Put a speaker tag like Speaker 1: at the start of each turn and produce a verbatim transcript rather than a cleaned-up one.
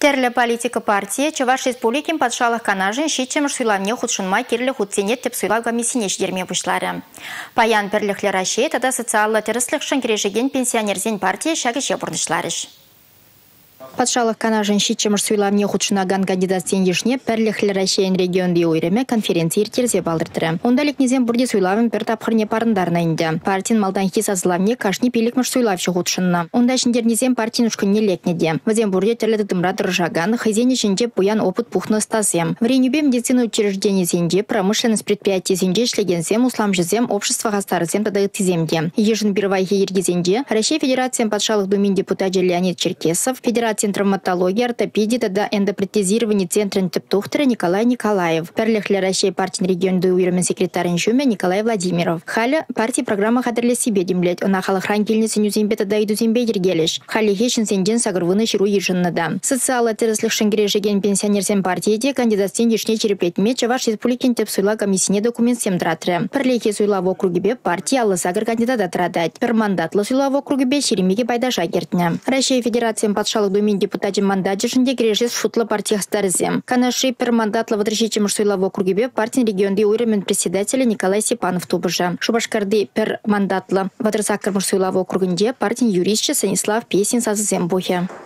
Speaker 1: Терлі политика партия Чуваш Республикин подшалых канажын шитчемыш суйлавне худшынма керлі худсенет теп суйлав комиссине ждерме бұшлары. Паян перліхлер аше, тада социаллы теріслікшін кережеген пенсионерзен партия шагыше бұрнышларыш. Подшалых канажын шитчемыш суйлавне худшынаган кандидат сенешне перліхлер ашейн регионды ойреме конференция иртерзе балдыртыры. Ондалик незен бұрде суйлавын пер тапқырне парындарына инді. Партин малданхи сазылавне кашни пилікмыш суйлавшы худшынна. Онда шындер незен партин ушкынне лекнеде. Вазен бұрде терлі дымра дыржаган, хайзене жінде буян опыт пухны стазем. В Ренюбе медицина учреждений зенде, промышленность предприятий зенде шлегензем, услам жезем, общество гастарзем тадает тиземде. Ежин первайхи ергезенде, Россия Федерация подшалых думин депутат Леонид Черкесов, Федерация травматологии, ортопедии, тада эндопротезирования центра тептухтера Николай Николаев. Перлихле Россия партин регион дуирмен секретарь Жуме Николай Владимиров. Халя партии программа хадерли себе демлять. Она хала хранительница нюзембе тада иду зембе ергелеш. Хали хешин сенден сагрвыны ширу ежиннада. Социалы тереслих шенгережеген пенсионерсен партии кандидат сендешне череплетме Чуваш Республикин тепсуйла комиссине документ сем дратре. Перлихе суйла в округе партии аллы сагр кандидата традать. Пермандатлы суйла в округе шеремиге байдаша гертня. Россия Федерация подшалых думи депутатин мандат жешінде кережес шутла партия старзем. Канаши пермандатлы водрещичем суйла в округе партин регионды уйремен председателя Николай Сипанов тубыжа. Шубашкарды пермандатлы водрсакар суйла в округінде партин юристче Станислав Песин сазызем бухе.